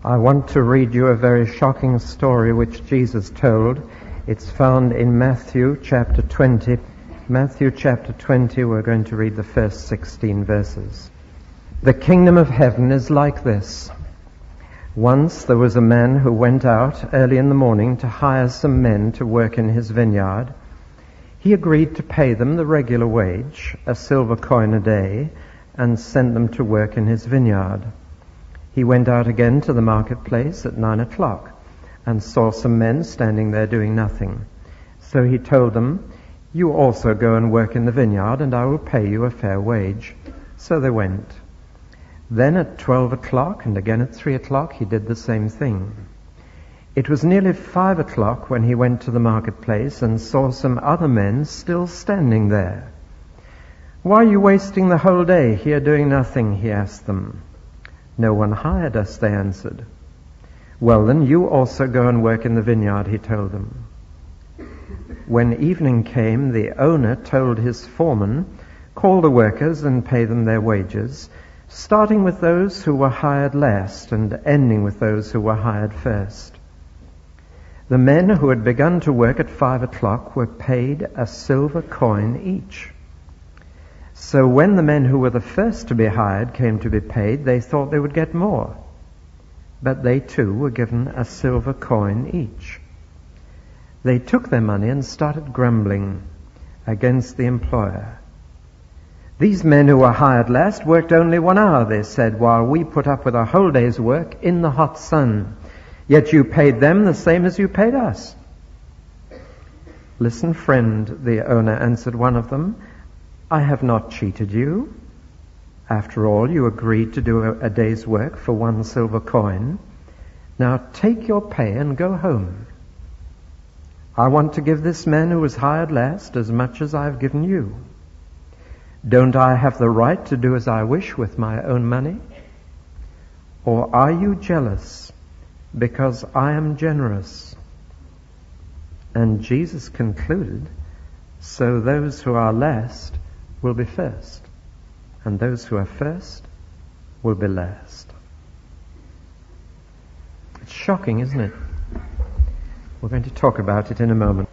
I want to read you a very shocking story which Jesus told. It's found in Matthew chapter 20. Matthew chapter 20, we're going to read the first 16 verses. The kingdom of heaven is like this. Once there was a man who went out early in the morning to hire some men to work in his vineyard. He agreed to pay them the regular wage, a silver coin a day, and sent them to work in his vineyard. He went out again to the marketplace at 9 o'clock and saw some men standing there doing nothing. So he told them, "You also go and work in the vineyard, and I will pay you a fair wage." So they went. Then at 12 o'clock and again at 3 o'clock he did the same thing. It was nearly 5 o'clock when he went to the marketplace and saw some other men still standing there. "Why are you wasting the whole day here doing nothing?" he asked them. "No one hired us," they answered. "Well then, you also go and work in the vineyard," he told them. When evening came, the owner told his foreman, "Call the workers and pay them their wages, starting with those who were hired last and ending with those who were hired first." The men who had begun to work at 5 o'clock were paid a silver coin each. So when the men who were the first to be hired came to be paid, they thought they would get more. But they too were given a silver coin each. They took their money and started grumbling against the employer. "These men who were hired last worked only 1 hour," they said, "while we put up with a whole day's work in the hot sun. Yet you paid them the same as you paid us." "Listen, friend," the owner answered one of them, "I have not cheated you. After all, you agreed to do a day's work for 1 silver coin. Now take your pay and go home. I want to give this man who was hired last as much as I have given you. Don't I have the right to do as I wish with my own money? Or are you jealous because I am generous?" And Jesus concluded, "So those who are last will be first, and those who are first will be last." It's shocking, isn't it? We're going to talk about it in a moment.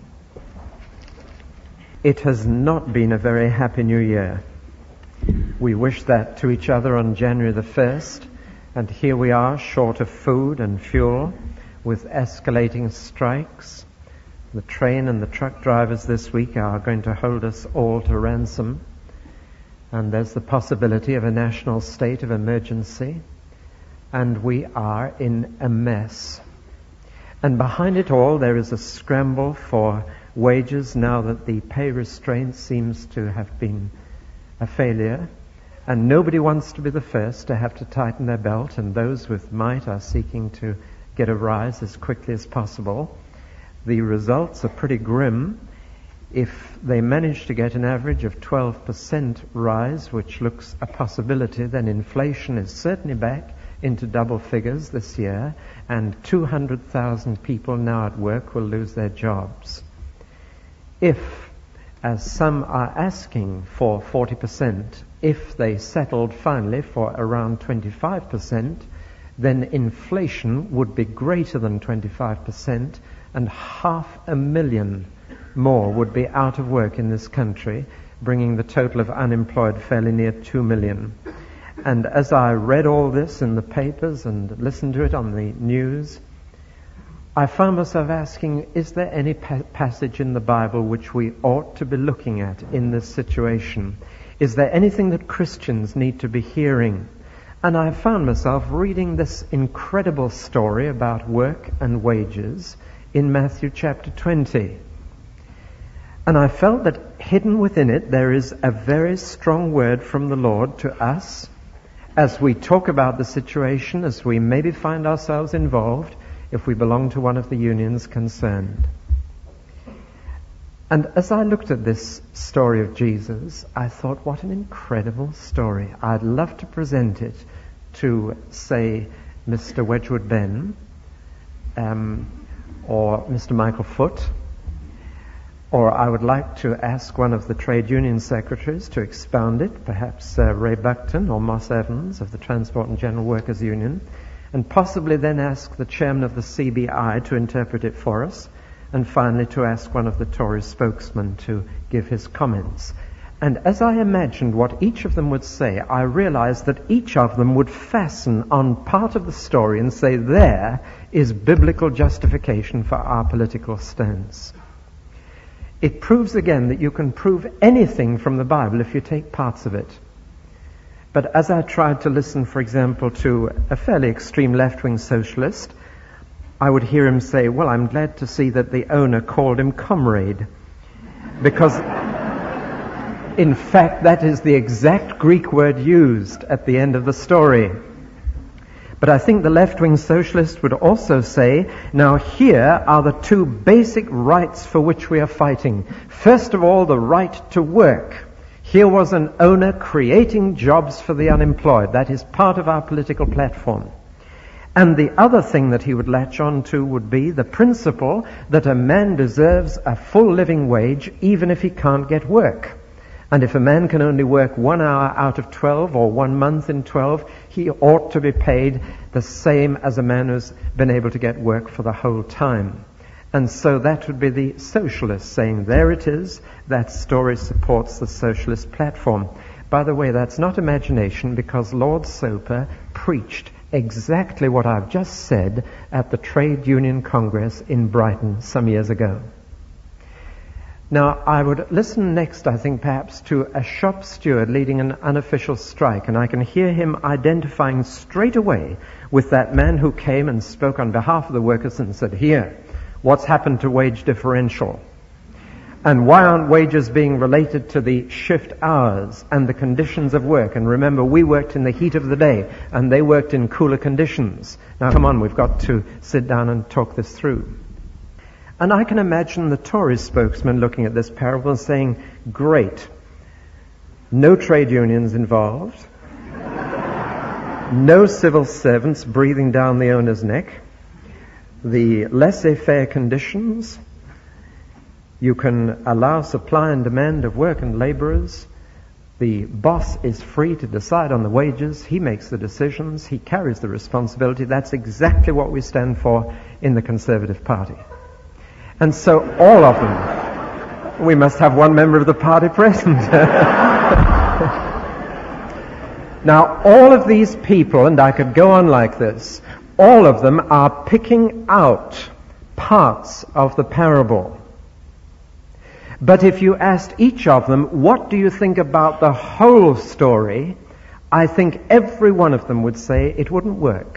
It has not been a very happy new year. We wished that to each other on January the 1st, and here we are, short of food and fuel, with escalating strikes. The train and the truck drivers this week are going to hold us all to ransom. And there's the possibility of a national state of emergency. And we are in a mess. And behind it all, there is a scramble for wages now that the pay restraint seems to have been a failure. And nobody wants to be the first to have to tighten their belt. And those with might are seeking to get a rise as quickly as possible. The results are pretty grim. If they manage to get an average of 12% rise, which looks a possibility, then inflation is certainly back into double figures this year, and 200,000 people now at work will lose their jobs. If, as some are asking for 40%, if they settled finally for around 25%, then inflation would be greater than 25%, and 500,000 more would be out of work in this country, bringing the total of unemployed fairly near 2 million. And as I read all this in the papers and listened to it on the news, I found myself asking, is there any passage in the Bible which we ought to be looking at in this situation? Is there anything that Christians need to be hearing? And I found myself reading this incredible story about work and wages in Matthew chapter 20. And I felt that hidden within it there is a very strong word from the Lord to us as we talk about the situation, as we maybe find ourselves involved if we belong to one of the unions concerned. And as I looked at this story of Jesus, I thought, what an incredible story. I'd love to present it to, say, Mr. Wedgwood Ben, or Mr. Michael Foote, or I would like to ask one of the trade union secretaries to expound it, perhaps Ray Buckton or Moss Evans of the Transport and General Workers Union. and possibly then ask the chairman of the CBI to interpret it for us, and finally to ask one of the Tory spokesmen to give his comments. And as I imagined what each of them would say, I realized that each of them would fasten on part of the story and say, there is biblical justification for our political stance. It proves again that you can prove anything from the Bible if you take parts of it. But as I tried to listen, for example, to a fairly extreme left-wing socialist, I would hear him say, well, I'm glad to see that the owner called him comrade, because in fact that is the exact Greek word used at the end of the story. But I think the left-wing socialist would also say, now here are the two basic rights for which we are fighting. First of all, the right to work. Here was an owner creating jobs for the unemployed. That is part of our political platform. And the other thing that he would latch on to would be the principle that a man deserves a full living wage even if he can't get work. And if a man can only work 1 hour out of 12 or 1 month in 12, he ought to be paid the same as a man who's been able to get work for the whole time. And so that would be the socialist saying, there it is, that story supports the socialist platform. By the way, that's not imagination, because Lord Soper preached exactly what I've just said at the Trade Union Congress in Brighton some years ago. Now, I would listen next, I think, perhaps to a shop steward leading an unofficial strike, and I can hear him identifying straight away with that man who came and spoke on behalf of the workers and said, here, what's happened to wage differential? And why aren't wages being related to the shift hours and the conditions of work? And remember, we worked in the heat of the day, and they worked in cooler conditions. Now, come on, we've got to sit down and talk this through. And I can imagine the Tory spokesman looking at this parable and saying, great, no trade unions involved, no civil servants breathing down the owner's neck, the laissez-faire conditions, you can allow supply and demand of work and laborers, the boss is free to decide on the wages, he makes the decisions, he carries the responsibility. That's exactly what we stand for in the Conservative Party. And so all of them, we must have one member of the party present. Now, all of these people, and I could go on like this, all of them are picking out parts of the parable. But if you asked each of them, what do you think about the whole story? I think every one of them would say it wouldn't work.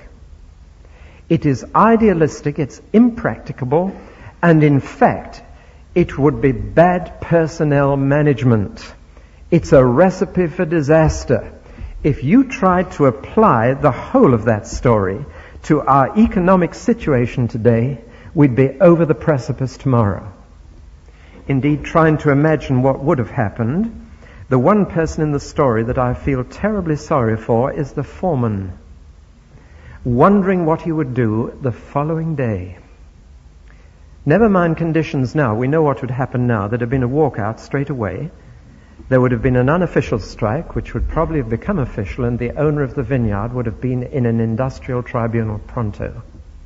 It is idealistic, it's impracticable, and in fact, it would be bad personnel management. It's a recipe for disaster. If you tried to apply the whole of that story to our economic situation today, we'd be over the precipice tomorrow. Indeed, trying to imagine what would have happened, the one person in the story that I feel terribly sorry for is the foreman, wondering what he would do the following day. Never mind conditions now. We know what would happen now. There'd have been a walkout straight away. There would have been an unofficial strike, which would probably have become official, and the owner of the vineyard would have been in an industrial tribunal pronto.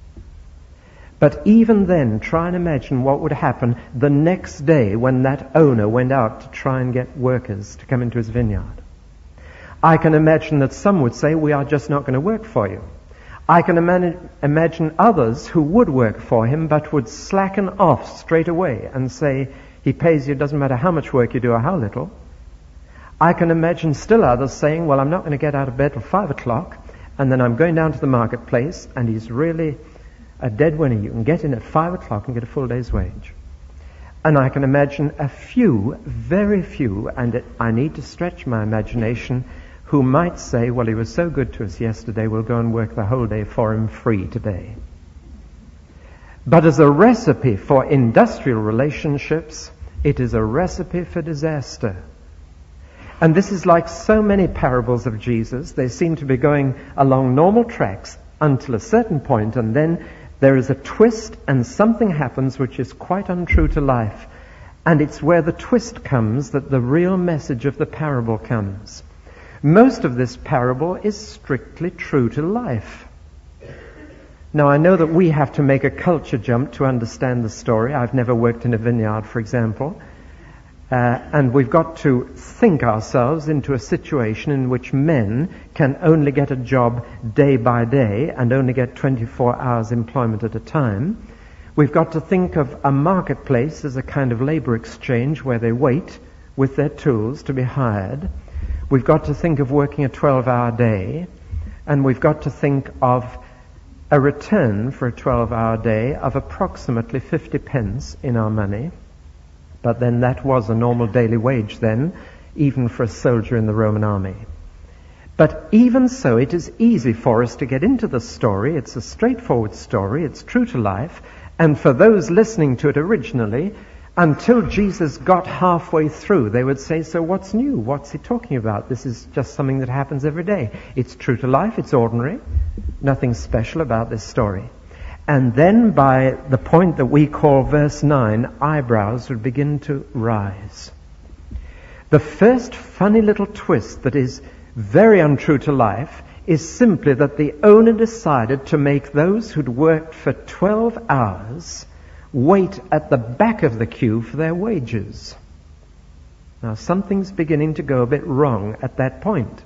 But even then, try and imagine what would happen the next day when that owner went out to try and get workers to come into his vineyard. I can imagine that some would say, we are just not going to work for you. I can imagine others who would work for him but would slacken off straight away and say, he pays you, doesn't matter how much work you do or how little. I can imagine still others saying, well, I'm not going to get out of bed till 5 o'clock, and then I'm going down to the marketplace, and he's really a dead winner. You can get in at 5 o'clock and get a full day's wage. And I can imagine a few, very few, and I need to stretch my imagination, who might say, well, he was so good to us yesterday, we'll go and work the whole day for him free today. But as a recipe for industrial relationships, it is a recipe for disaster. And this is like so many parables of Jesus. They seem to be going along normal tracks until a certain point, and then there is a twist and something happens which is quite untrue to life. And it's where the twist comes that the real message of the parable comes. Most of this parable is strictly true to life. Now, I know that we have to make a culture jump to understand the story. I've never worked in a vineyard, for example. And we've got to think ourselves into a situation in which men can only get a job day by day and only get 24 hours employment at a time. We've got to think of a marketplace as a kind of labor exchange where they wait with their tools to be hired. We've got to think of working a 12-hour day. And we've got to think of a return for a 12-hour day of approximately 50 pence in our money. But then that was a normal daily wage then, even for a soldier in the Roman army. But even so, it is easy for us to get into the story. It's a straightforward story. It's true to life. And for those listening to it originally, until Jesus got halfway through, they would say, so what's new? What's he talking about? This is just something that happens every day. It's true to life. It's ordinary. Nothing special about this story. And then by the point that we call verse 9, eyebrows would begin to rise. The first funny little twist that is very untrue to life is simply that the owner decided to make those who'd worked for 12 hours wait at the back of the queue for their wages. Now, something's beginning to go a bit wrong at that point.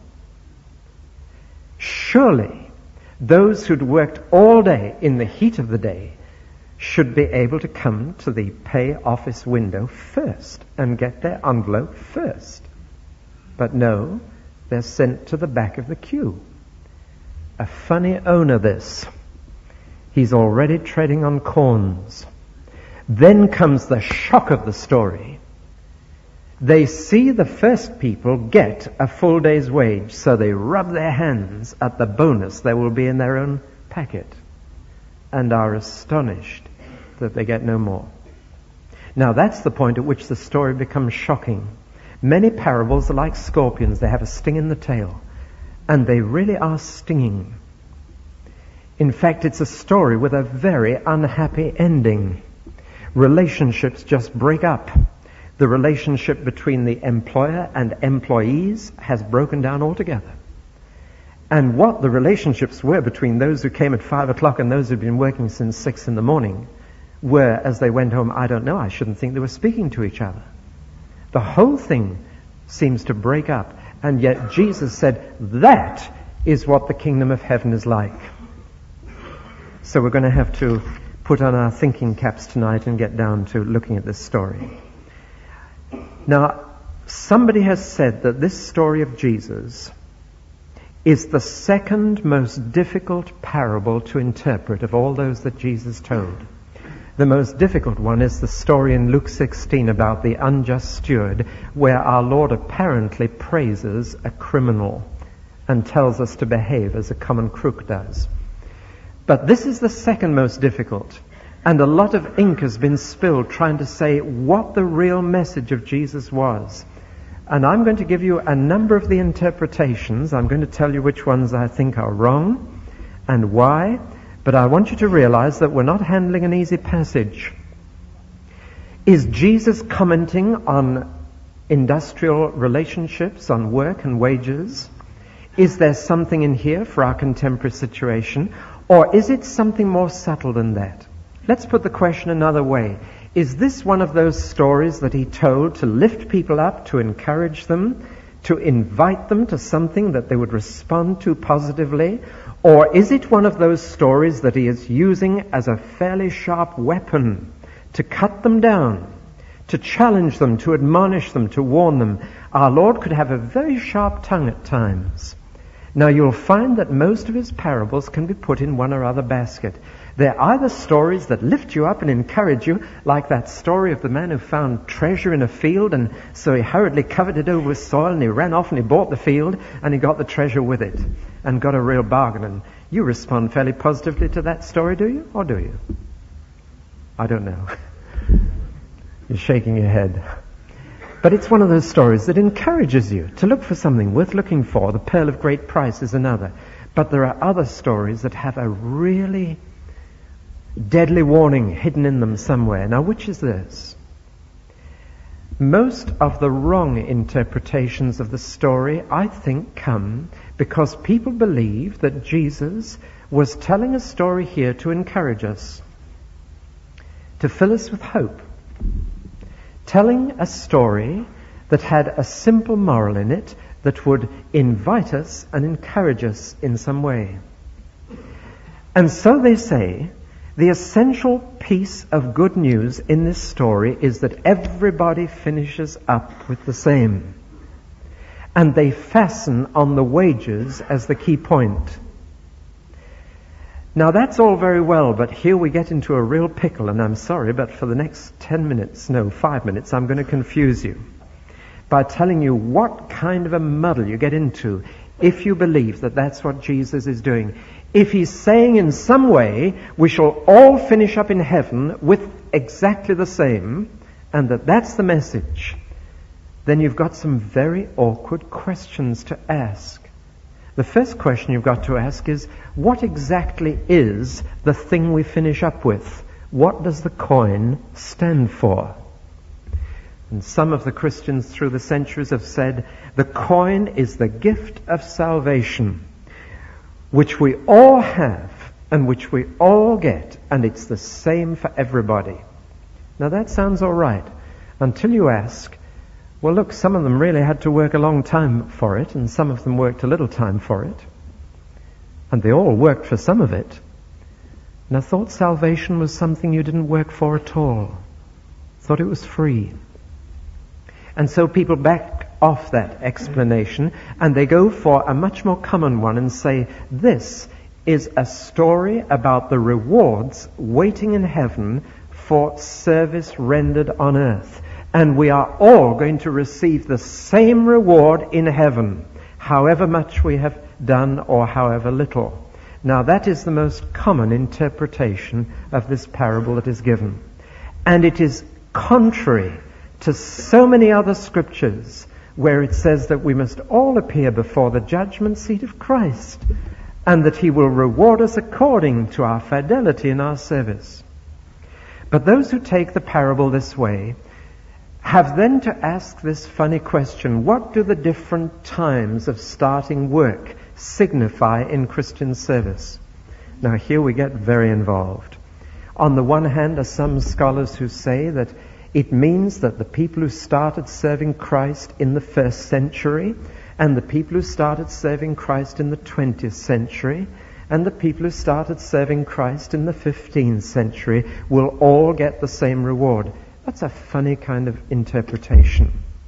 Surely, those who'd worked all day in the heat of the day should be able to come to the pay office window first and get their envelope first. But no, they're sent to the back of the queue. A funny owner, this. He's already treading on corns. Then comes the shock of the story. They see the first people get a full day's wage, so they rub their hands at the bonus there will be in their own packet and are astonished that they get no more. Now that's the point at which the story becomes shocking. Many parables are like scorpions. They have a sting in the tail, and they really are stinging. In fact, it's a story with a very unhappy ending. Relationships just break up. The relationship between the employer and employees has broken down altogether. And what the relationships were between those who came at 5 o'clock and those who'd been working since 6 in the morning were, as they went home, I don't know, I shouldn't think they were speaking to each other. The whole thing seems to break up. And yet Jesus said, that is what the kingdom of heaven is like. So we're going to have to put on our thinking caps tonight and get down to looking at this story. Now, somebody has said that this story of Jesus is the second most difficult parable to interpret of all those that Jesus told. The most difficult one is the story in Luke 16 about the unjust steward, where our Lord apparently praises a criminal and tells us to behave as a common crook does. But this is the second most difficult. And a lot of ink has been spilled trying to say what the real message of Jesus was. And I'm going to give you a number of the interpretations. I'm going to tell you which ones I think are wrong and why. But I want you to realize that we're not handling an easy passage. Is Jesus commenting on industrial relationships, on work and wages? Is there something in here for our contemporary situation? Or is it something more subtle than that? Let's put the question another way. Is this one of those stories that he told to lift people up, to encourage them, to invite them to something that they would respond to positively? Or is it one of those stories that he is using as a fairly sharp weapon to cut them down, to challenge them, to admonish them, to warn them? Our Lord could have a very sharp tongue at times. Now you'll find that most of his parables can be put in one or other basket. They're either stories that lift you up and encourage you, like that story of the man who found treasure in a field, and so he hurriedly covered it over with soil, and he ran off and he bought the field, and he got the treasure with it, and got a real bargain. And you respond fairly positively to that story, do you? Or do you? I don't know. You're shaking your head. But it's one of those stories that encourages you to look for something worth looking for. The pearl of great price is another. But there are other stories that have a really deadly warning hidden in them somewhere. Now, which is this? Most of the wrong interpretations of the story, I think, come because people believe that Jesus was telling a story here to encourage us, to fill us with hope, telling a story that had a simple moral in it that would invite us and encourage us in some way. And so they say, the essential piece of good news in this story is that everybody finishes up with the same. And they fasten on the wages as the key point. Now that's all very well, but here we get into a real pickle, and I'm sorry, but for the next 5 minutes, I'm going to confuse you by telling you what kind of a muddle you get into if you believe that that's what Jesus is doing. If he's saying in some way we shall all finish up in heaven with exactly the same, and that's the message, then you've got some very awkward questions to ask. The first question you've got to ask is, what exactly is the thing we finish up with? What does the coin stand for? And some of the Christians through the centuries have said the coin is the gift of salvation, which we all have and which we all get, and it's the same for everybody. Now that sounds all right, until you ask, well look, some of them really had to work a long time for it, and some of them worked a little time for it, and they all worked for some of it. And I thought salvation was something you didn't work for at all. Thought it was free. And so people back off that explanation and they go for a much more common one and say, this is a story about the rewards waiting in heaven for service rendered on earth. And we are all going to receive the same reward in heaven, however much we have done or however little. Now that is the most common interpretation of this parable that is given. And it is contrary to so many other scriptures where it says that we must all appear before the judgment seat of Christ and that he will reward us according to our fidelity in our service. But those who take the parable this way have then to ask this funny question: what do the different times of starting work signify in Christian service? Now here we get very involved. On the one hand are some scholars who say that it means that the people who started serving Christ in the 1st century, and the people who started serving Christ in the 20th century, and the people who started serving Christ in the 15th century will all get the same reward. That's a funny kind of interpretation.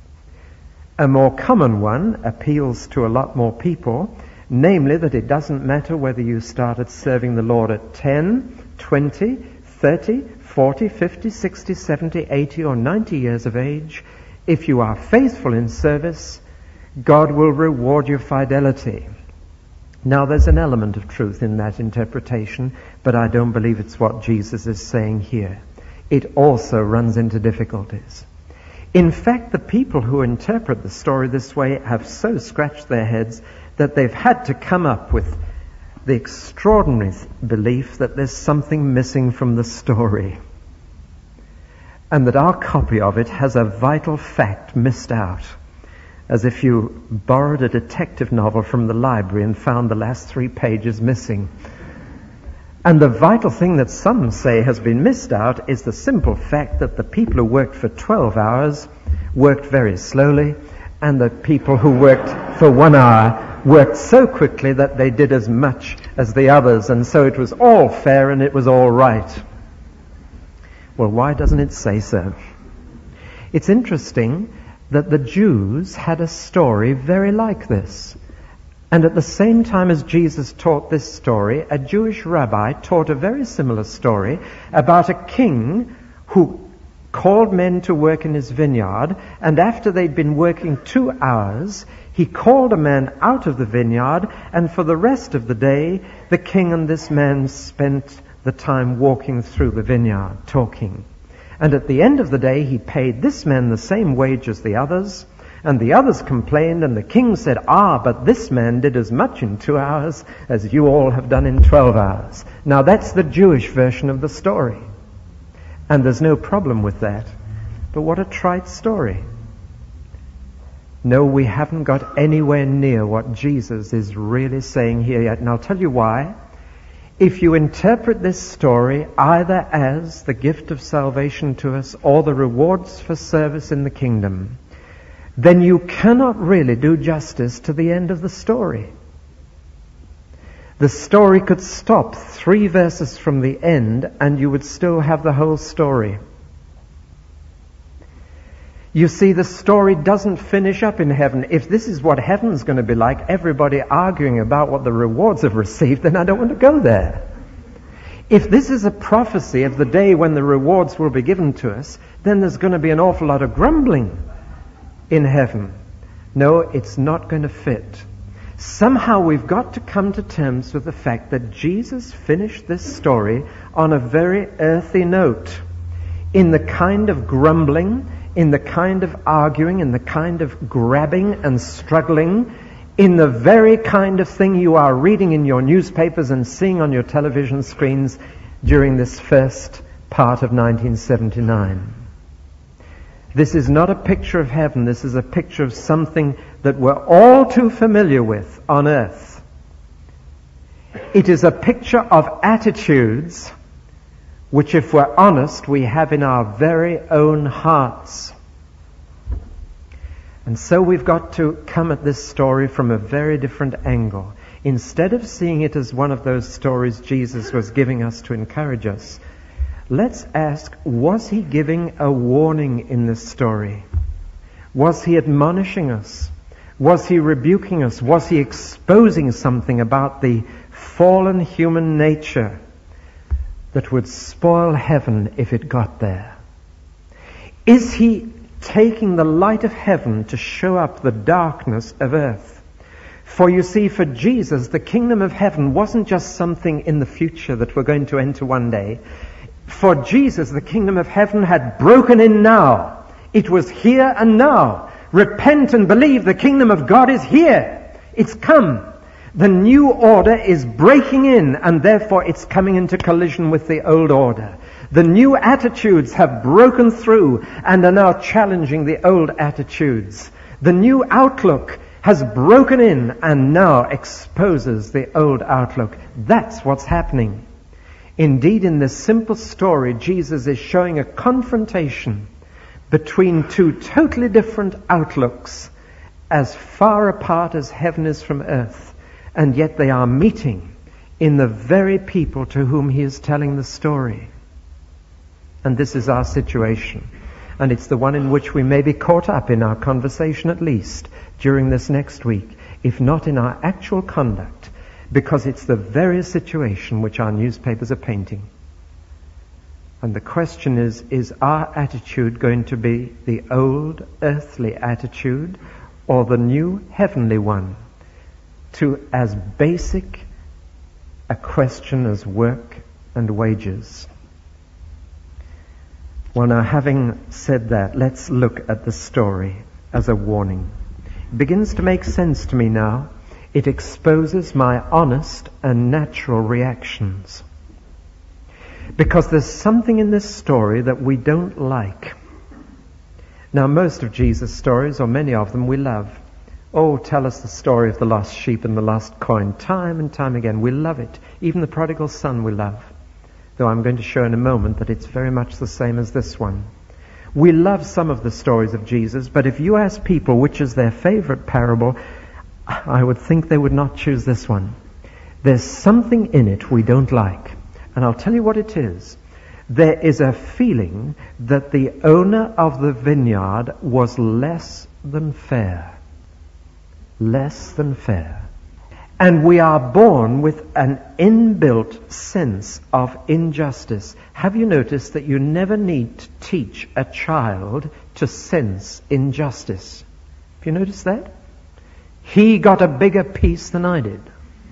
A more common one appeals to a lot more people, namely that it doesn't matter whether you started serving the Lord at 10, 20, 30, 40, 50, 60, 70, 80 or 90 years of age. If you are faithful in service, God will reward your fidelity. Now there's an element of truth in that interpretation, but I don't believe it's what Jesus is saying here. It also runs into difficulties. In fact, the people who interpret the story this way have so scratched their heads that they've had to come up with the extraordinary belief that there's something missing from the story, and that our copy of it has a vital fact missed out, as if you borrowed a detective novel from the library and found the last 3 pages missing. And the vital thing that some say has been missed out is the simple fact that the people who worked for 12 hours worked very slowly, and the people who worked for 1 hour worked so quickly that they did as much as the others, and so it was all fair and it was all right. Well, why doesn't it say so? It's interesting that the Jews had a story very like this. And at the same time as Jesus taught this story, a Jewish rabbi taught a very similar story about a king who called men to work in his vineyard, and after they'd been working 2 hours, he called a man out of the vineyard, and for the rest of the day, the king and this man spent the time walking through the vineyard, talking. And at the end of the day, he paid this man the same wage as the others, and the others complained, and the king said, but this man did as much in 2 hours as you all have done in 12 hours. Now that's the Jewish version of the story. And there's no problem with that. But what a trite story. No, we haven't got anywhere near what Jesus is really saying here yet. And I'll tell you why. If you interpret this story either as the gift of salvation to us or the rewards for service in the kingdom, then you cannot really do justice to the end of the story. The story could stop 3 verses from the end and you would still have the whole story. You see, the story doesn't finish up in heaven. If this is what heaven's going to be like, everybody arguing about what the rewards have received, then I don't want to go there. If this is a prophecy of the day when the rewards will be given to us, then there's going to be an awful lot of grumbling in heaven. No, it's not going to fit. Somehow we've got to come to terms with the fact that Jesus finished this story on a very earthy note, in the kind of grumbling, in the kind of arguing, in the kind of grabbing and struggling, in the very kind of thing you are reading in your newspapers and seeing on your television screens during this first part of 1979. This is not a picture of heaven. This is a picture of something that we're all too familiar with on earth. It is a picture of attitudes which, if we're honest, we have in our very own hearts. And so we've got to come at this story from a very different angle. Instead of seeing it as one of those stories Jesus was giving us to encourage us, let's ask, was he giving a warning in this story? Was he admonishing us? Was he rebuking us? Was he exposing something about the fallen human nature that would spoil heaven if it got there? Is he taking the light of heaven to show up the darkness of earth? For you see, for Jesus, the kingdom of heaven wasn't just something in the future that we're going to enter one day. For Jesus, the kingdom of heaven had broken in now. It was here and now. Repent and believe, the kingdom of God is here. It's come. The new order is breaking in, and therefore it's coming into collision with the old order. The new attitudes have broken through and are now challenging the old attitudes. The new outlook has broken in and now exposes the old outlook. That's what's happening. Indeed, in this simple story, Jesus is showing a confrontation between 2 totally different outlooks, as far apart as heaven is from earth. And yet they are meeting in the very people to whom he is telling the story. And this is our situation. And it's the one in which we may be caught up in our conversation, at least during this next week, if not in our actual conduct, because it's the very situation which our newspapers are painting. And the question is our attitude going to be the old earthly attitude or the new heavenly one, to as basic a question as work and wages? Well, now, having said that, let's look at the story as a warning. It begins to make sense to me now. It exposes my honest and natural reactions. Because there's something in this story that we don't like. Now, most of Jesus' stories, or many of them, we love. Oh, tell us the story of the lost sheep and the lost coin. Time and time again, we love it. Even the prodigal son we love. Though I'm going to show in a moment that it's very much the same as this one. We love some of the stories of Jesus, but if you ask people which is their favorite parable, I would think they would not choose this one. There's something in it we don't like. And I'll tell you what it is. There is a feeling that the owner of the vineyard was less than fair. Less than fair. And we are born with an inbuilt sense of injustice. Have you noticed that you never need to teach a child to sense injustice? Have you noticed that? He got a bigger piece than I did.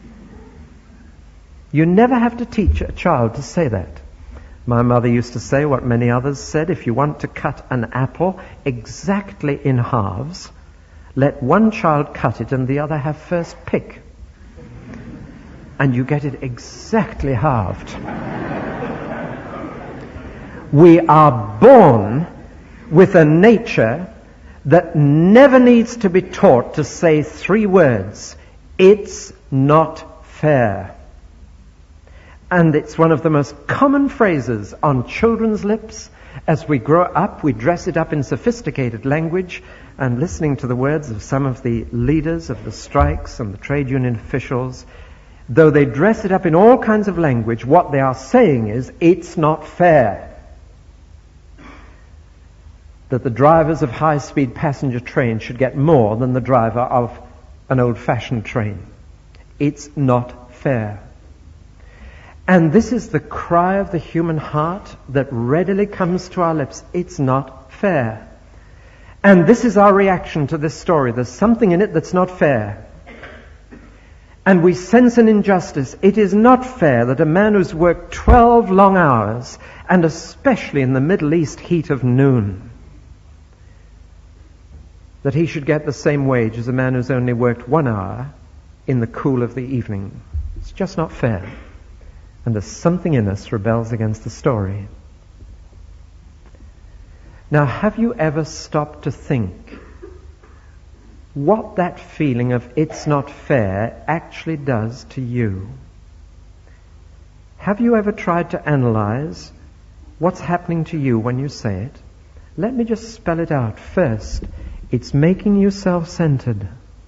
You never have to teach a child to say that. My mother used to say what many others said: if you want to cut an apple exactly in halves, let one child cut it and the other have first pick. And you get it exactly halved. We are born with a nature that never needs to be taught to say 3 words. It's not fair. And it's one of the most common phrases on children's lips. As we grow up, we dress it up in sophisticated language, and listening to the words of some of the leaders of the strikes and the trade union officials, though they dress it up in all kinds of language, what they are saying is, it's not fair that the drivers of high-speed passenger trains should get more than the driver of an old-fashioned train. It's not fair. And this is the cry of the human heart that readily comes to our lips. It's not fair. And this is our reaction to this story. There's something in it that's not fair. And we sense an injustice. It is not fair that a man who's worked 12 long hours, and especially in the Middle East heat of noon, that he should get the same wage as a man who's only worked 1 hour in the cool of the evening. It's just not fair. And there's something in us rebels against the story. Now, have you ever stopped to think what that feeling of it's not fair actually does to you? Have you ever tried to analyze what's happening to you when you say it? Let me just spell it out. First, it's making you self-centered.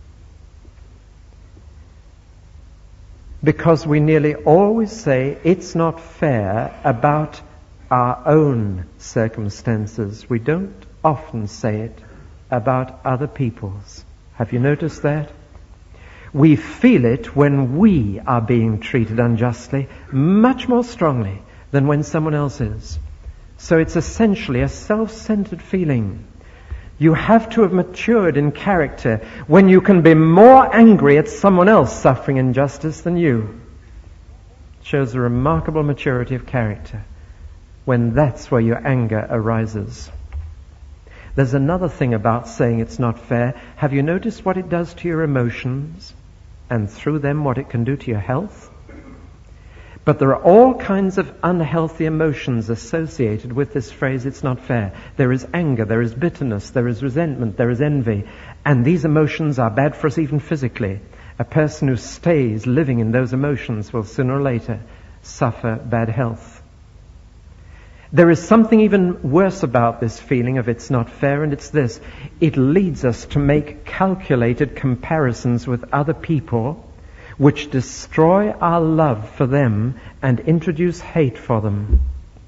Because we nearly always say it's not fair about our own circumstances. We don't often say it about other people's. Have you noticed that? We feel it when we are being treated unjustly much more strongly than when someone else is. So it's essentially a self-centered feeling. You have to have matured in character when you can be more angry at someone else suffering injustice than you. It shows a remarkable maturity of character when that's where your anger arises. There's another thing about saying it's not fair. Have you noticed what it does to your emotions, and through them what it can do to your health? But there are all kinds of unhealthy emotions associated with this phrase, it's not fair. There is anger, there is bitterness, there is resentment, there is envy. And these emotions are bad for us even physically. A person who stays living in those emotions will sooner or later suffer bad health. There is something even worse about this feeling of it's not fair, and it's this. It leads us to make calculated comparisons with other people which destroy our love for them and introduce hate for them.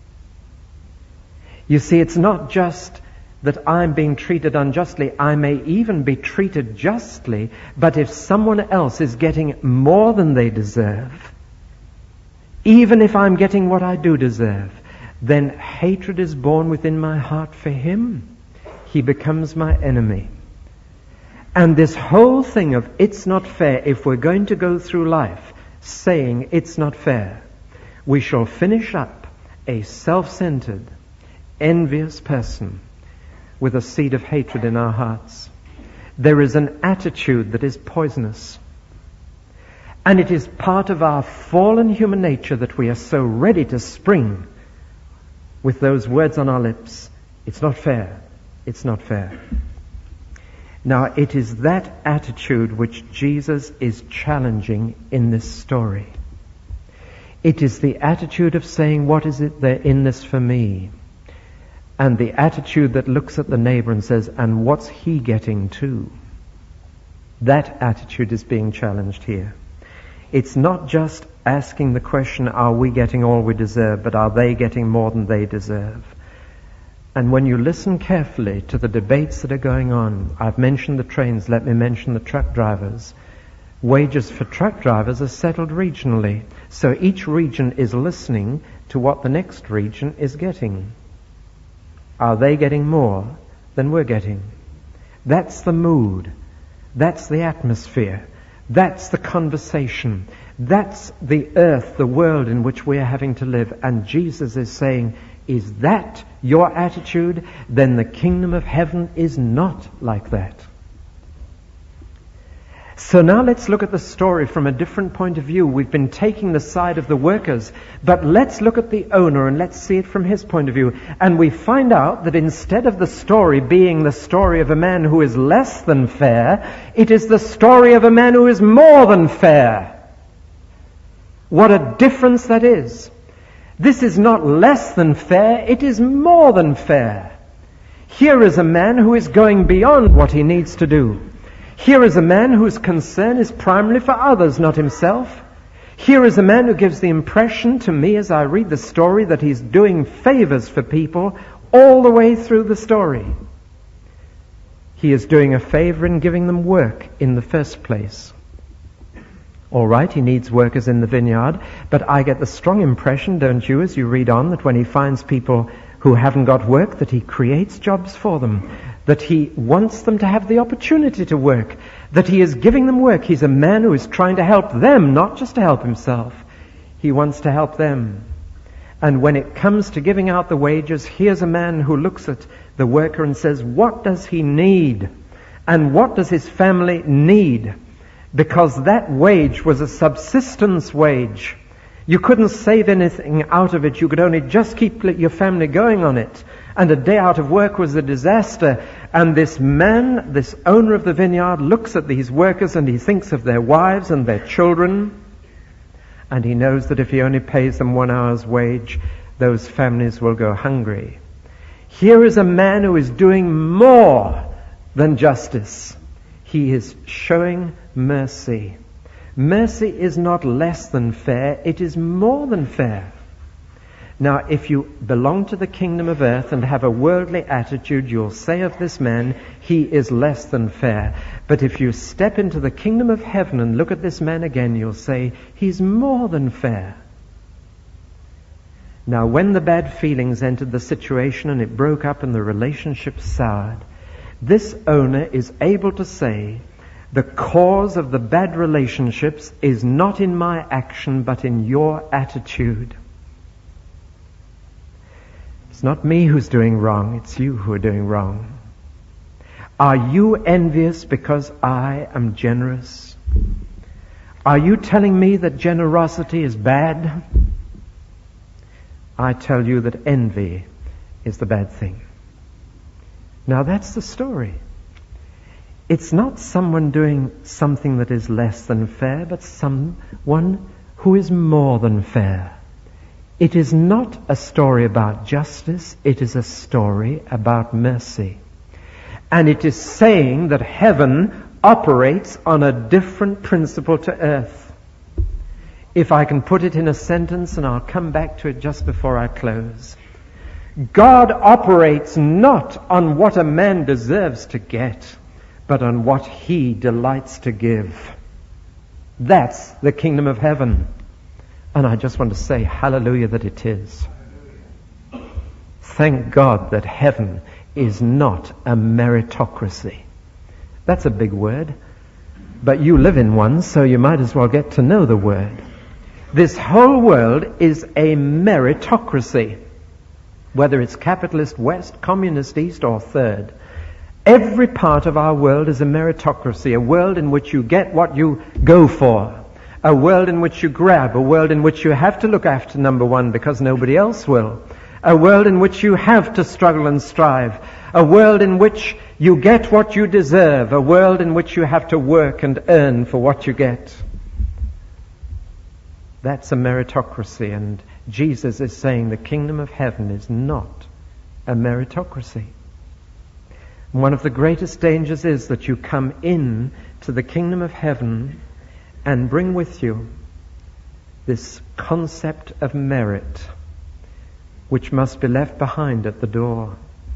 You see, it's not just that I'm being treated unjustly. I may even be treated justly, but if someone else is getting more than they deserve, even if I'm getting what I do deserve, then hatred is born within my heart for him. He becomes my enemy. And this whole thing of it's not fair, if we're going to go through life saying it's not fair, we shall finish up a self-centered, envious person with a seed of hatred in our hearts. There is an attitude that is poisonous. And it is part of our fallen human nature that we are so ready to spring with those words on our lips. It's not fair. It's not fair. Now, it is that attitude which Jesus is challenging in this story. It is the attitude of saying, what is it there in this for me? And the attitude that looks at the neighbor and says, and what's he getting too? That attitude is being challenged here. It's not just asking the question, are we getting all we deserve, but are they getting more than they deserve? And when you listen carefully to the debates that are going on, I've mentioned the trains, let me mention the truck drivers. Wages for truck drivers are settled regionally. So each region is listening to what the next region is getting. Are they getting more than we're getting? That's the mood. That's the atmosphere. That's the conversation. That's the earth, the world in which we are having to live. And Jesus is saying, is that your attitude? Then the kingdom of heaven is not like that. So now let's look at the story from a different point of view. We've been taking the side of the workers, but let's look at the owner and let's see it from his point of view. And we find out that instead of the story being the story of a man who is less than fair, it is the story of a man who is more than fair. What a difference that is. This is not less than fair, it is more than fair. Here is a man who is going beyond what he needs to do. Here is a man whose concern is primarily for others, not himself. Here is a man who gives the impression to me as I read the story that he's doing favors for people all the way through the story. He is doing a favor in giving them work in the first place. All right, he needs workers in the vineyard, but I get the strong impression, don't you, as you read on, that when he finds people who haven't got work, that he creates jobs for them, that he wants them to have the opportunity to work, that he is giving them work. He's a man who is trying to help them, not just to help himself. He wants to help them. And when it comes to giving out the wages, here's a man who looks at the worker and says, what does he need? And what does his family need? Because that wage was a subsistence wage. You couldn't save anything out of it. You could only just keep your family going on it. And a day out of work was a disaster. And this man, this owner of the vineyard, looks at these workers and he thinks of their wives and their children. And he knows that if he only pays them 1 hour's wage, those families will go hungry. Here is a man who is doing more than justice. He is showing mercy. Mercy is not less than fair, it is more than fair. Now, if you belong to the kingdom of earth and have a worldly attitude, you'll say of this man, he is less than fair. But if you step into the kingdom of heaven and look at this man again, you'll say, he's more than fair. Now, when the bad feelings entered the situation and it broke up and the relationship soured, this owner is able to say, the cause of the bad relationships is not in my action, but in your attitude. It's not me who's doing wrong, it's you who are doing wrong. Are you envious because I am generous? Are you telling me that generosity is bad? I tell you that envy is the bad thing. Now that's the story. It's not someone doing something that is less than fair, but someone who is more than fair. It is not a story about justice, it is a story about mercy. And it is saying that heaven operates on a different principle to earth. If I can put it in a sentence, and I'll come back to it just before I close. God operates not on what a man deserves to get, but on what he delights to give. That's the kingdom of heaven. And I just want to say hallelujah that it is. Thank God that heaven is not a meritocracy. That's a big word. But you live in one, so you might as well get to know the word. This whole world is a meritocracy. Whether it's capitalist West, communist East, or third. Every part of our world is a meritocracy, a world in which you get what you go for, a world in which you grab, a world in which you have to look after number one because nobody else will, a world in which you have to struggle and strive, a world in which you get what you deserve, a world in which you have to work and earn for what you get. That's a meritocracy, and Jesus is saying the kingdom of heaven is not a meritocracy. One of the greatest dangers is that you come in to the kingdom of heaven and bring with you this concept of merit, which must be left behind at the door.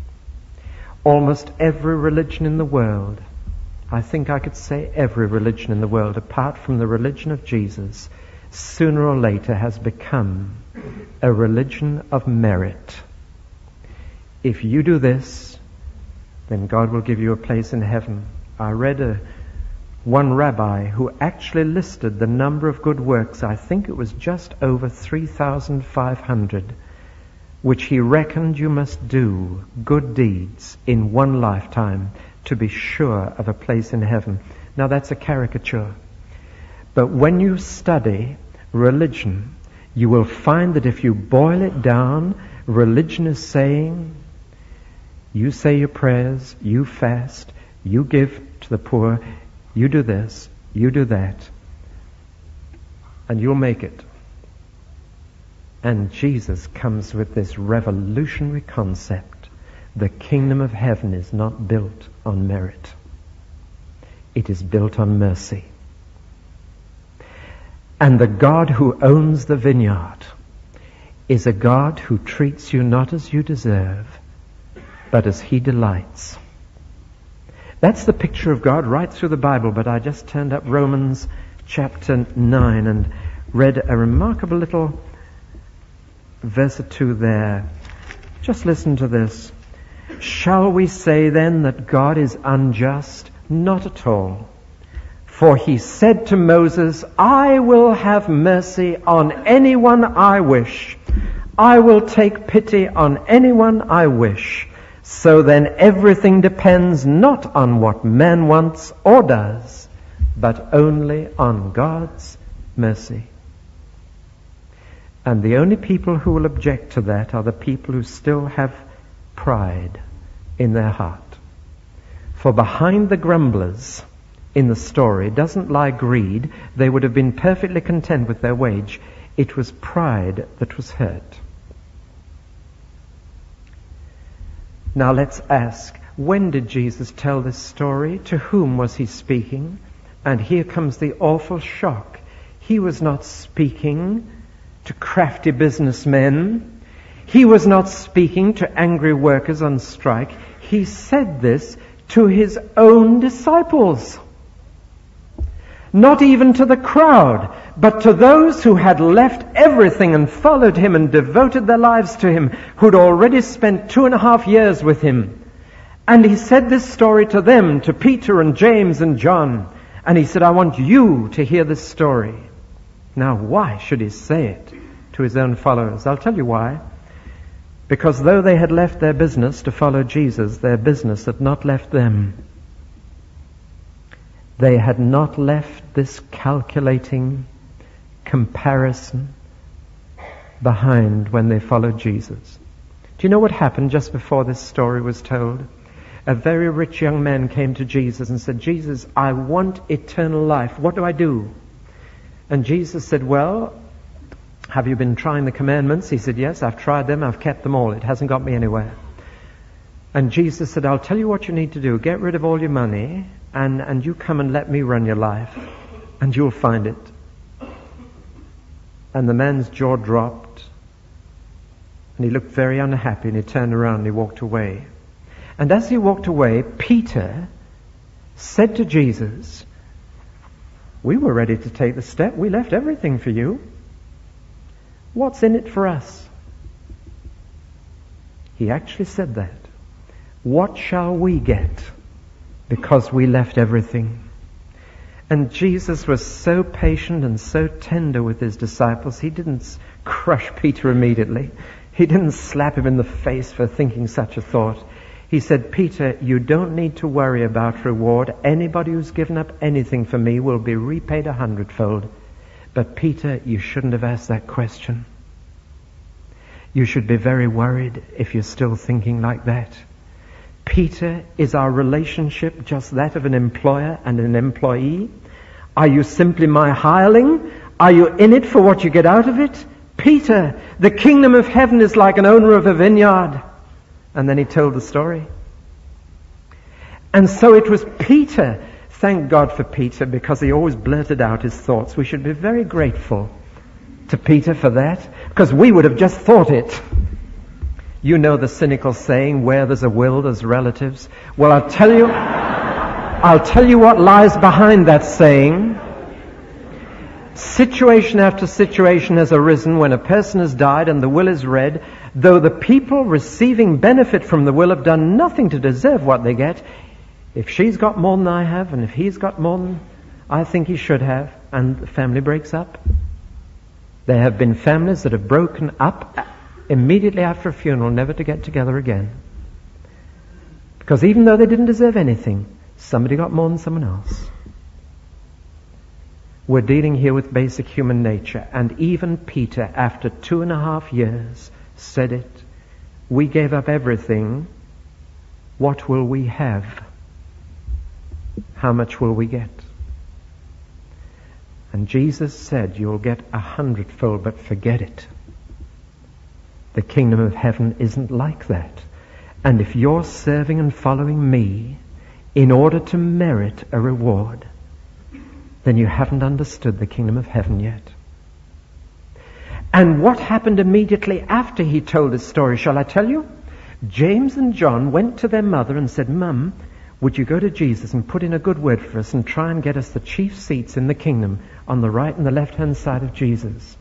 Almost every religion in the world, I think I could say every religion in the world, apart from the religion of Jesus, sooner or later has become a religion of merit. If you do this, then God will give you a place in heaven. I read one rabbi who actually listed the number of good works, I think it was just over 3,500, which he reckoned you must do, good deeds, in one lifetime to be sure of a place in heaven. Now that's a caricature. But when you study religion, you will find that if you boil it down, religion is saying, you say your prayers, you fast, you give to the poor, you do this, you do that, and you'll make it. And Jesus comes with this revolutionary concept. The kingdom of heaven is not built on merit. It is built on mercy. And the God who owns the vineyard is a God who treats you not as you deserve, but as He delights. That's the picture of God right through the Bible, but I just turned up Romans chapter 9 and read a remarkable little verse or two there. Just listen to this. Shall we say then that God is unjust? Not at all. For He said to Moses, I will have mercy on anyone I wish. I will take pity on anyone I wish. So then everything depends not on what man wants or does, but only on God's mercy. And the only people who will object to that are the people who still have pride in their heart. For behind the grumblers in the story doesn't lie greed. They would have been perfectly content with their wage. It was pride that was hurt. Now let's ask, when did Jesus tell this story? To whom was He speaking? And here comes the awful shock. He was not speaking to crafty businessmen. He was not speaking to angry workers on strike. He said this to His own disciples. Not even to the crowd, but to those who had left everything and followed Him and devoted their lives to Him, who'd already spent 2.5 years with Him. And He said this story to them, to Peter and James and John. And He said, I want you to hear this story. Now, why should He say it to His own followers? I'll tell you why. Because though they had left their business to follow Jesus, their business had not left them. They had not left this calculating comparison behind when they followed Jesus. Do you know what happened just before this story was told? A very rich young man came to Jesus and said, Jesus, I want eternal life. What do I do? And Jesus said, well, have you been trying the commandments? He said, yes, I've tried them. I've kept them all. It hasn't got me anywhere. And Jesus said, I'll tell you what you need to do. Get rid of all your money and you come and let me run your life and you'll find it. And the man's jaw dropped and he looked very unhappy and he turned around and he walked away. And as he walked away, Peter said to Jesus, we were ready to take the step. We left everything for you. What's in it for us? He actually said that. What shall we get because we left everything? And Jesus was so patient and so tender with His disciples. He didn't crush Peter immediately. He didn't slap him in the face for thinking such a thought. He said, Peter, you don't need to worry about reward. Anybody who's given up anything for me will be repaid 100-fold. But Peter, you shouldn't have asked that question. You should be very worried if you're still thinking like that. Peter, is our relationship just that of an employer and an employee? Are you simply my hireling? Are you in it for what you get out of it? Peter, the kingdom of heaven is like an owner of a vineyard. And then he told the story. And so it was Peter. Thank God for Peter, because he always blurted out his thoughts. We should be very grateful to Peter for that, because we would have just thought it. You know the cynical saying, where there's a will, there's relatives. Well, I'll tell you what lies behind that saying. Situation after situation has arisen when a person has died and the will is read. Though the people receiving benefit from the will have done nothing to deserve what they get, if she's got more than I have, and if he's got more than I think he should have, and the family breaks up. There have been families that have broken up immediately after a funeral, never to get together again. Because even though they didn't deserve anything, somebody got more than someone else. We're dealing here with basic human nature. And even Peter, after 2.5 years, said it. We gave up everything. What will we have? How much will we get? And Jesus said, you'll get 100-fold, but forget it. The kingdom of heaven isn't like that. And if you're serving and following me in order to merit a reward, then you haven't understood the kingdom of heaven yet. And what happened immediately after he told his story, shall I tell you? James and John went to their mother and said, Mum, would you go to Jesus and put in a good word for us and try and get us the chief seats in the kingdom on the right and the left-hand side of Jesus?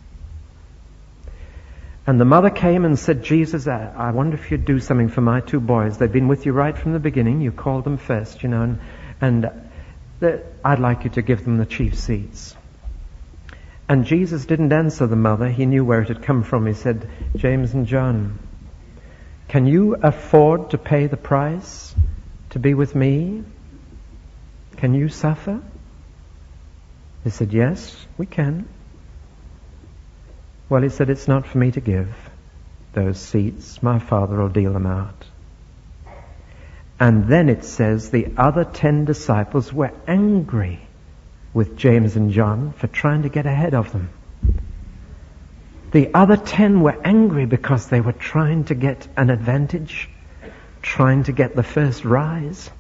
And the mother came and said, Jesus, I wonder if you'd do something for my 2 boys. They've been with you right from the beginning. You called them first, and I'd like you to give them the chief seats. And Jesus didn't answer the mother. He knew where it had come from. He said, James and John, can you afford to pay the price to be with me? Can you suffer? They said, yes, we can. Well, he said, it's not for me to give those seats. My Father will deal them out. And then it says the other 10 disciples were angry with James and John for trying to get ahead of them. The other 10 were angry because they were trying to get an advantage, trying to get the first rise.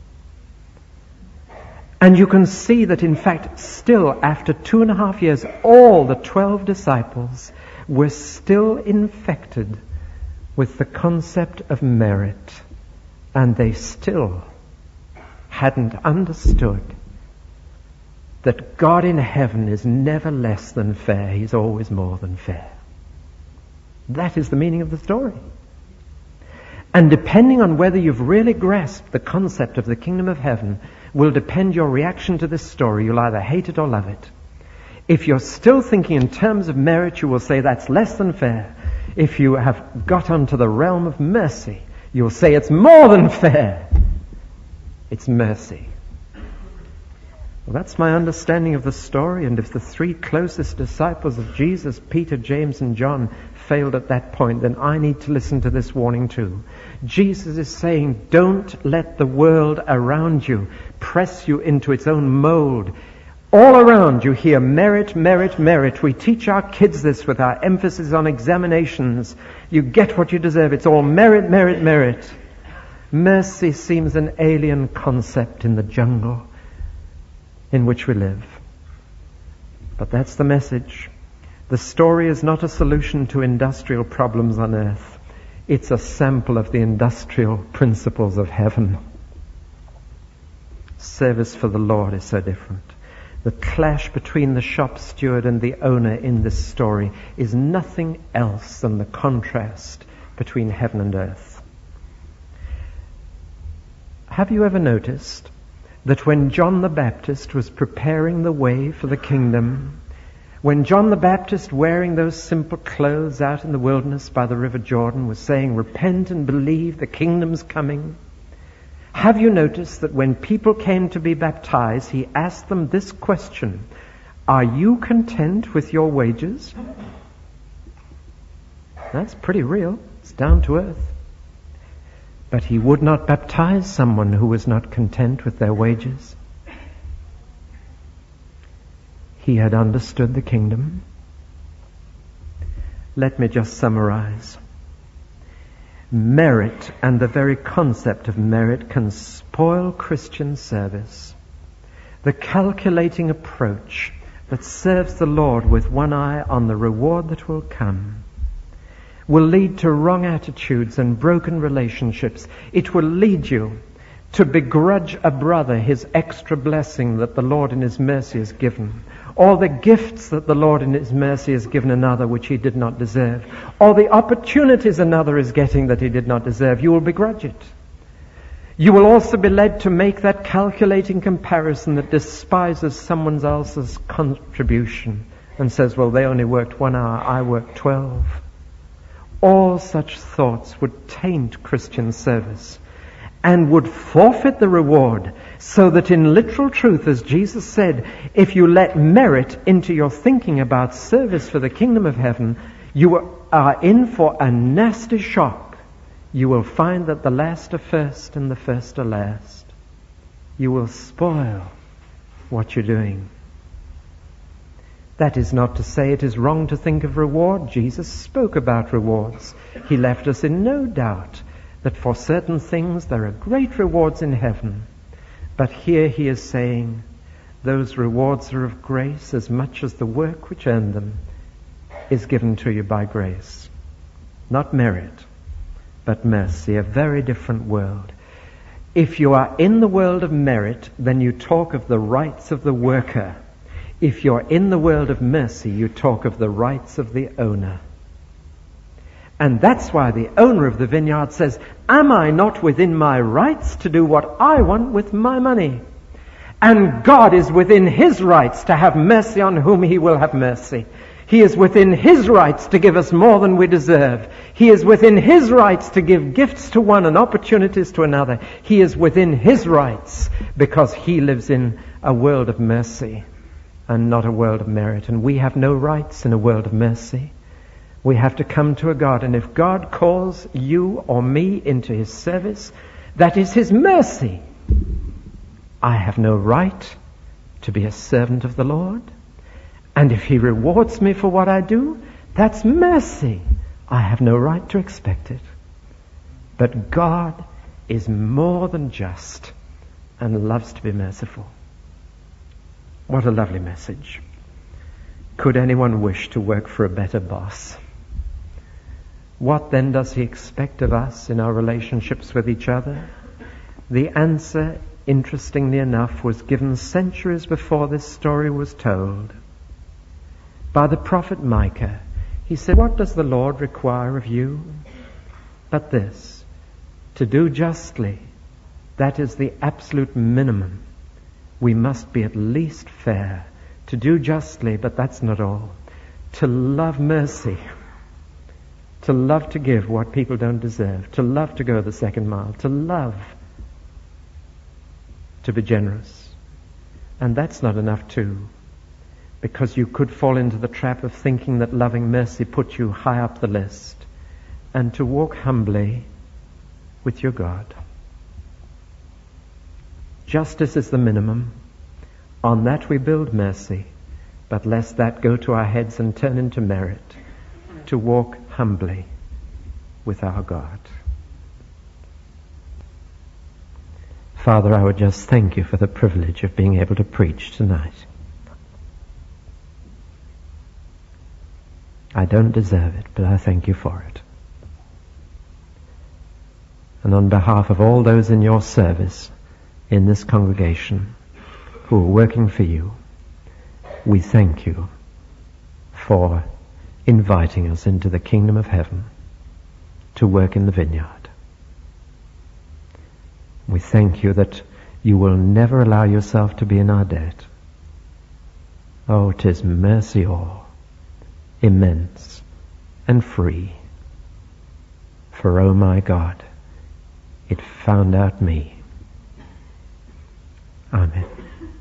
And you can see that, in fact, still after 2.5 years, all the 12 disciples were still infected with the concept of merit. And they still hadn't understood that God in heaven is never less than fair. He's always more than fair. That is the meaning of the story. And depending on whether you've really grasped the concept of the kingdom of heaven will depend your reaction to this story. You'll either hate it or love it. If you're still thinking in terms of merit, you will say that's less than fair. If you have got onto the realm of mercy, you'll say it's more than fair. It's mercy. Well, that's my understanding of the story. And if the 3 closest disciples of Jesus, Peter, James, and John, failed at that point, then I need to listen to this warning too. Jesus is saying, don't let the world around you press you into its own mold. All around you hear merit, merit, merit. We teach our kids this with our emphasis on examinations. You get what you deserve. It's all merit, merit, merit. Mercy seems an alien concept in the jungle in which we live. But that's the message. The story is not a solution to industrial problems on earth. It's a sample of the industrial principles of heaven. Service for the Lord is so different. The clash between the shop steward and the owner in this story is nothing else than the contrast between heaven and earth. Have you ever noticed that when John the Baptist was preparing the way for the kingdom, when John the Baptist, wearing those simple clothes out in the wilderness by the river Jordan, was saying, repent and believe, the kingdom's coming, have you noticed that when people came to be baptized, he asked them this question, are you content with your wages? That's pretty real. It's down to earth. But he would not baptize someone who was not content with their wages. He had understood the kingdom. Let me just summarize. Merit and the very concept of merit can spoil Christian service. The calculating approach that serves the Lord with one eye on the reward that will come will lead to wrong attitudes and broken relationships. It will lead you to begrudge a brother his extra blessing that the Lord in his mercy has given, or the gifts that the Lord in his mercy has given another which he did not deserve, or the opportunities another is getting that he did not deserve. You will begrudge it. You will also be led to make that calculating comparison that despises someone else's contribution and says, well, they only worked 1 hour, I worked 12. All such thoughts would taint Christian service. and would forfeit the reward, so that in literal truth, as Jesus said, if you let merit into your thinking about service for the kingdom of heaven, you are in for a nasty shock. You will find that the last are first and the first are last. You will spoil what you're doing. That is not to say it is wrong to think of reward. Jesus spoke about rewards. He left us in no doubt that for certain things there are great rewards in heaven. But here he is saying those rewards are of grace as much as the work which earned them is given to you by grace. Not merit, but mercy, a very different world. If you are in the world of merit, then you talk of the rights of the worker. If you're in the world of mercy, you talk of the rights of the owner. And that's why the owner of the vineyard says, am I not within my rights to do what I want with my money? And God is within his rights to have mercy on whom he will have mercy. He is within his rights to give us more than we deserve. He is within his rights to give gifts to one and opportunities to another. He is within his rights because he lives in a world of mercy and not a world of merit. And we have no rights in a world of mercy. We have to come to a God. And if God calls you or me into his service, that is his mercy. I have no right to be a servant of the Lord. And if he rewards me for what I do, that's mercy. I have no right to expect it. But God is more than just and loves to be merciful. What a lovely message. Could anyone wish to work for a better boss? What then does he expect of us in our relationships with each other? The answer, interestingly enough, was given centuries before this story was told by the prophet Micah. He said, what does the Lord require of you? But this, to do justly. That is the absolute minimum. We must be at least fair. To do justly, but that's not all. To love mercy. To love to give what people don't deserve. To love to go the second mile. To love to be generous. And that's not enough too. Because you could fall into the trap of thinking that loving mercy puts you high up the list. And to walk humbly with your God. Justice is the minimum. On that we build mercy. But lest that go to our heads and turn into merit. To walk humbly with our God. Father, I would just thank you for the privilege of being able to preach tonight. I don't deserve it, but I thank you for it. And on behalf of all those in your service, in this congregation, who are working for you, we thank you for inviting us into the kingdom of heaven to work in the vineyard. We thank you that you will never allow yourself to be in our debt. Oh, 'tis mercy all, immense and free. For, oh my God, it found out me. Amen.